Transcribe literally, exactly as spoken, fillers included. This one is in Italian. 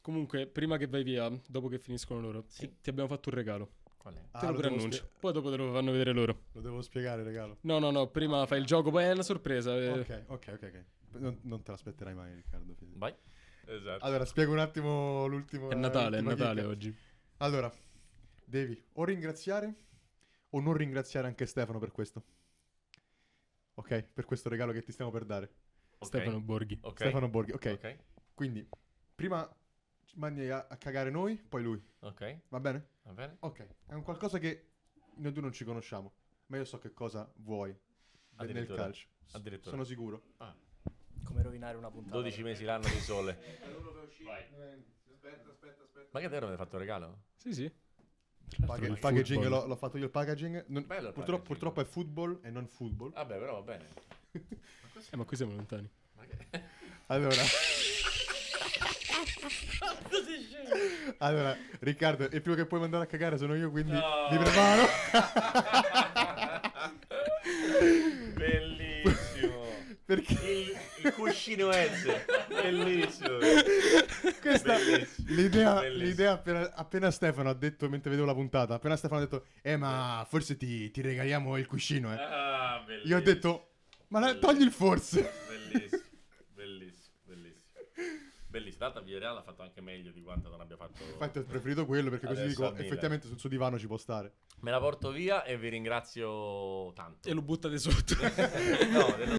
Comunque, prima che vai via, dopo che finiscono loro, Sì. ti, ti abbiamo fatto un regalo. Qual è? Te lo preannuncio. Spie- poi dopo te lo fanno vedere loro. Lo devo spiegare il regalo. No, no, no, prima fai il gioco, poi è una sorpresa. eh. Ok, ok, ok, ok. Non, non te l'aspetterai mai, Riccardo. fidati. Vai. Esatto. Allora, spiego un attimo l'ultimo. È Natale, è l'ultima Natale chicca. oggi. Allora, devi o ringraziare o non ringraziare anche Stefano per questo. Ok? Per questo regalo che ti stiamo per dare. Ok. Stefano Borghi. Ok. Stefano Borghi, ok. Ok. Quindi, prima ci mandi a, a cagare noi, poi lui. Ok. Va bene? Va bene? Ok. È un qualcosa che noi due non ci conosciamo. Ma io so che cosa vuoi nel Addirittura. calcio. S- Addirittura. Sono sicuro. Ah. Come rovinare una puntata. dodici mesi l'anno di sole. Aspetta, aspetta, aspetta. Ma che davvero mi hai fatto un regalo? Sì, sì. Pag- il il packaging football. l'ho, l'ho fatto io il packaging. Non- Bello il purtroppo, packaging. purtroppo è football e non football. Vabbè, però va bene. Eh, ma qui siamo lontani. Ma che... Allora, allora, Riccardo, il primo che puoi mandare a cagare sono io, quindi No. mi preparo. Bellissimo. Perché Il, il cuscino Ezze. Bellissimo. questa Bellissimo. l'idea, Bellissimo. l'idea appena, appena Stefano ha detto mentre vedevo la puntata, appena Stefano ha detto "Eh, ma forse ti, ti regaliamo il cuscino, eh". Ah, bellissimo. Io ho detto "Ma la- togli il forse". Bellissimo, bellissimo, bellissimo. Bellissimo. Tanto Villarreal l'ha fatto anche meglio di quanto non abbia fatto. Infatti ho preferito quello perché così Adesso dico al Milan. effettivamente sul suo divano ci può stare. Me la porto via e vi ringrazio tanto. E lo buttate sotto. No,